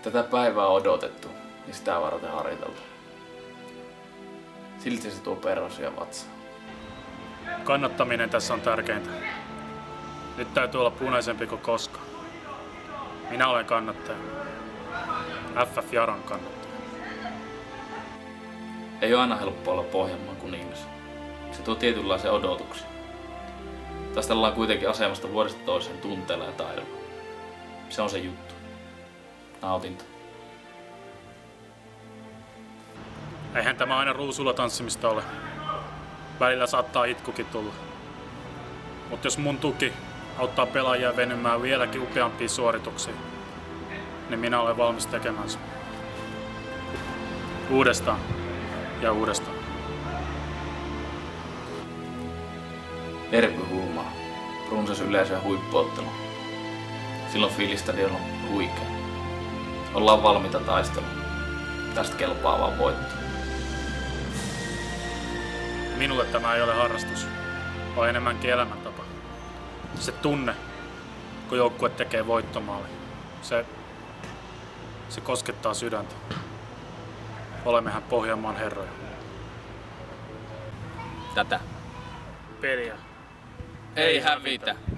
Tätä päivää on odotettu ja sitä varten harjoiteltu. Silti se tuo perhosia vatsaan. Kannattaminen tässä on tärkeintä. Nyt täytyy olla punaisempi kuin koskaan. Minä olen kannattaja. FF Jaron kannattaja. Ei ole aina helppo olla Pohjanmaan kuningas. Se tuo tietynlaisia odotuksia. Taistellaan kuitenkin asemasta vuodesta toiseen tunteella ja taidolla. Se on se juttu. Nautinto. Eihän tämä aina ruusulla tanssimista ole. Välillä saattaa itkukin tulla. Mutta jos mun tuki auttaa pelaajia venymään vieläkin upeampiin suorituksiin, niin minä olen valmis tekemään sen. Uudestaan ja uudestaan. Derby huumaa. Runsas yleisö ja huippuottelu. Silloin fiilistadion on huikea. Ollaan valmiita taisteluun. Tästä kelpaa vaan voitto. Minulle tämä ei ole harrastus, vaan enemmänkin elämäntapa. Se tunne, kun joukkue tekee voittomaali, se koskettaa sydäntä. Olemmehän Pohjanmaan herroja. Tätä. Peliä. Ei hävitä.